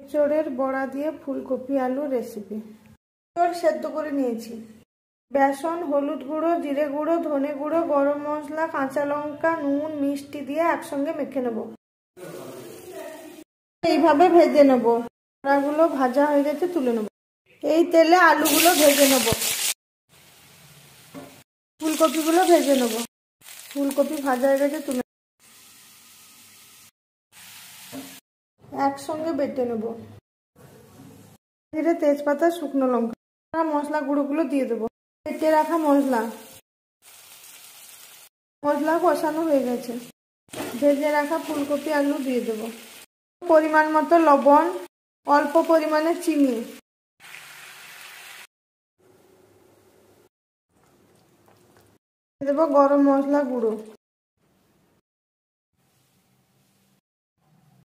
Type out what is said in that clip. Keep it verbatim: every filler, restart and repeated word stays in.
এঁচোড়ের বড়া দিয়ে ফুলকপি আলু রেসিপি। এঁচোড় সেদ্ধ করে নিয়েছি। বেসন, হলুদ গুঁড়ো, জিরে গুঁড়ো, ধনে গুঁড়ো, গরম মশলা, কাঁচা লঙ্কা, নুন, মিষ্টি দিয়ে একসঙ্গে মেখে নেব। এইভাবে ভেজে নেব। বড়াগুলো ভাজা হয়ে গেছে, তুলে নেব। এই তেলে আলুগুলো ভেজে নেব। ফুলকপিগুলো ভেজে নেব। ফুলকপি ভাজা হয়ে গেছে, তুলে একসঙ্গে বেটে নেব। জিরে, তেজপাতা, শুকনো লঙ্কা, মশলা গুঁড়োগুলো দিয়ে দেবো। বেটে রাখা মশলা মশলা কষানো হয়ে গেছে। ভেজে রাখা ফুলকপি আলু দিয়ে দেবো। পরিমাণ মতো লবণ, অল্প পরিমাণে চিনি দেবো, গরম মশলা গুঁড়ো।